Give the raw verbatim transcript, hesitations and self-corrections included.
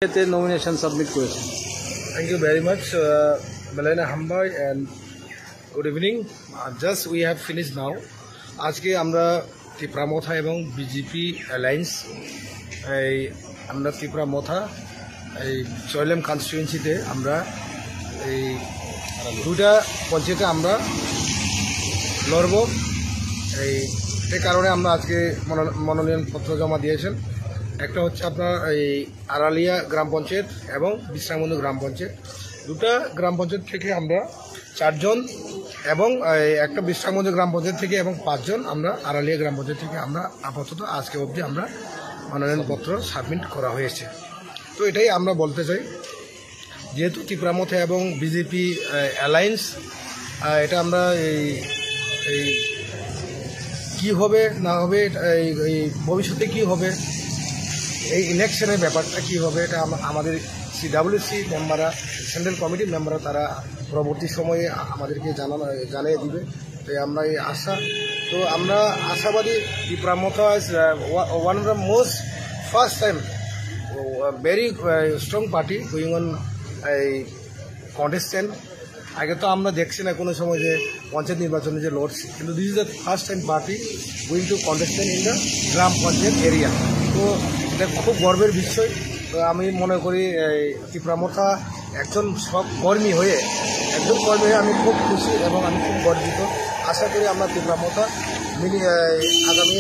nomination submit করেছেন। Thank you very much, uh, Melena Hambai, and good evening. Uh, just we have finished now. আজকে আমরা ত্রিপুরা মথা এবং BJP alliance এই আমরা ত্রিপুরা মথা এই চয়লেম কনস্টিটুয়েন্সিতে আমরা এই দুটা পঞ্চায়েতে আমরা লড়ব। এই এই কারণে আমরা আজকে মনোনয়নপত্র জমা দিয়েছেন। একটা হচ্ছে আপনার এই আড়ালিয়া গ্রাম পঞ্চায়েত এবং বিশ্রামবন্ধু গ্রাম পঞ্চায়েত। দুটা গ্রাম পঞ্চায়েত থেকে আমরা চারজন এবং একটা বিশ্রামবন্ধু গ্রাম পঞ্চায়েত থেকে এবং পাঁচজন আমরা আড়ালিয়া গ্রাম পঞ্চায়েত থেকে আমরা আপাতত আজকে অবধি আমরা মনোনয়নপত্র সাবমিট করা হয়েছে। তো এটাই আমরা বলতে চাই, যেহেতু ত্রিপুরা মথা এবং বিজেপি অ্যালায়েন্স, এটা আমরা এই এই কী হবে না হবে এই ভবিষ্যতে কী হবে, এই ইলেকশনের ব্যাপারটা কী হবে, এটা আমাদের সিডাব্লিউসি মেম্বাররা, সেন্ট্রাল কমিটির মেম্বাররা তারা পরবর্তী সময়ে আমাদেরকে জানানো জানিয়ে দিবে। তো আমরা এই আশা, তো আমরা আশাবাদী Tripura Motha is one of the most first time very strong party going on এই কন্টেস্টেন্ট। আগে তো আমরা দেখছি না কোনো সময় যে পঞ্চায়েত নির্বাচনে যে লড়ছি, কিন্তু this is the first time party going to contestant in the gram panchayat area. তো এটা খুব গর্বের বিষয়। তো আমি মনে করি ত্রিপুরা মথা একজন সব কর্মী হয়ে একজন কর্মী হয়ে আমি খুব খুশি এবং আমি খুব গর্বিত। আশা করি আমরা ত্রিপুরা মথা মিলিয়ে আগামী